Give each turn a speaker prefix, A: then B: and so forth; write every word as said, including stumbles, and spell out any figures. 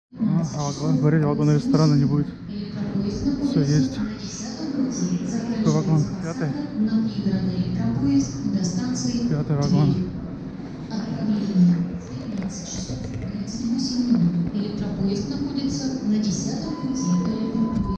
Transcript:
A: А, а вагон, говорили, вагона ресторана не будет. Все есть. Какой вагон? Пятый? Пятый вагон.